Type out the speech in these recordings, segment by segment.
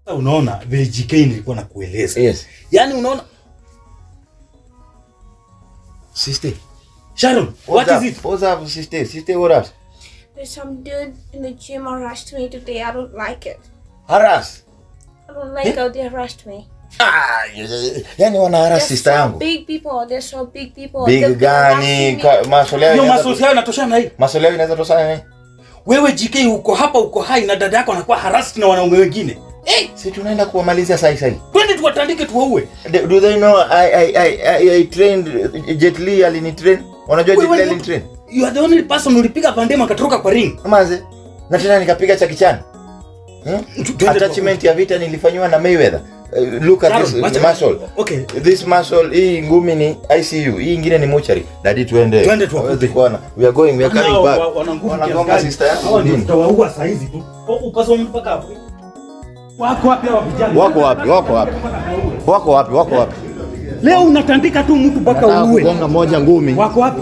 Unaona vile JK nilikuwa nakueleza. Yes. Yaani unaona Sister. Sharon, what is it? What's up, sister? Sister, what up? There's some dude in the gym harassed me today. I don't like it. Harass? I don't like how they harassed me. Yani wana harass sister yangu. Big people, they're so big people. Big gani? Masoleo. Yo masoleo yanatoshana hii. Masoleo inaweza toshana nini? Wewe JK uko hapa uko hai na dada yako anakuwa harassed na wanaume wengine. Si tunaenda kuwamalizia sasa. Twende tuwatandike tuwaue. Do they know I trained Jet Li alinitrain? Unajua Jet Li alinitrain? You are the only person ulipiga Vandema akatoroka kwa ring. Maze. Na tena nikapiga cha kichana. Attachment ya vita nilifanywa na Mayweather. Look at this muscle. Okay. This muscle hii ngumi ni ICU. Hii nyingine ni mortuary. Daddy twende. Twende tuwapige. We are coming back. Wanagonga sister yako. Hao ndio tutawaua saa hizi tu. Upaswa mpaka hapo. Wako wapi hao vijana? Wako wapi? Leo unatandika tu mtu mpaka uue. Gonga moja ngumi. Wako wapi?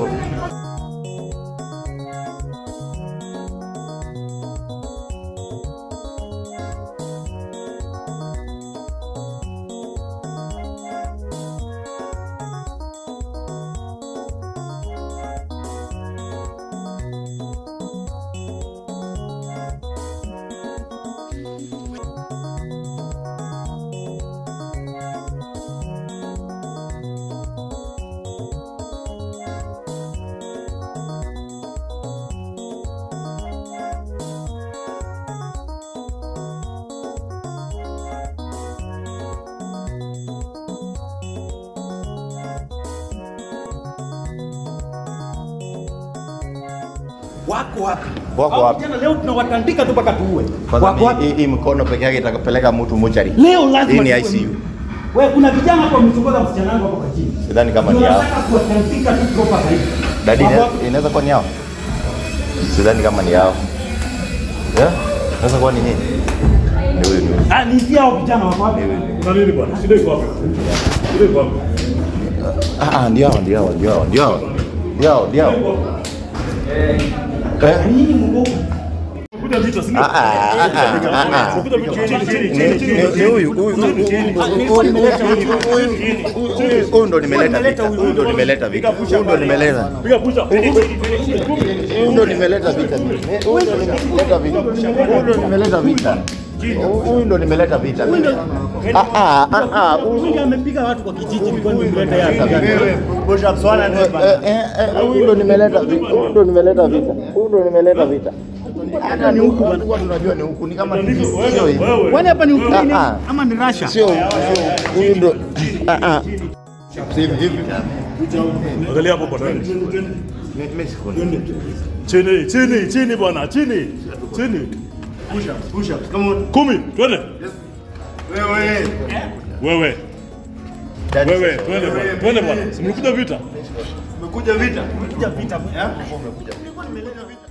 Wako wapi? Jana leo tunawatandika tu mpaka tuue. Wako wapi? Hii mkono peke yake itakapeleka mtu mochari. Leo lazima ni ICU. Wewe kuna vijana hapo wamechunguza msichana wangu hapo kwa chini. Sidhani kama ni yao. Nataka kuwatandika tu proper hivi. Daddy inaweza kuwa ni yao. Sidhani kama ni yao. Inaweza kuwa ni nini? Ni wewe. Ni hao vijana wako wapi? Kuna nini bwana? Shida iko wapi? Ndio. Nini mgongo? Kuja vita sini. Huyu ndo nimeleta vita. Huyu amepiga watu kwa kijiji kwa nini mleta yake? Push up swana huyu ndo nimeleta vita. Hata ni huku bwana, tunajua ni huku, ni kama sio hivi. Wale hapa ni Ukraine ama ni Russia? Sio huyu ndo hivi. Angalia hapo bwana. Chini bwana, chini. Push up. Come on. Kumi, twende. Wewe. Twende bwana. Simekuja vita. Umekuja vita. Umekuja vita. Umekuja vita.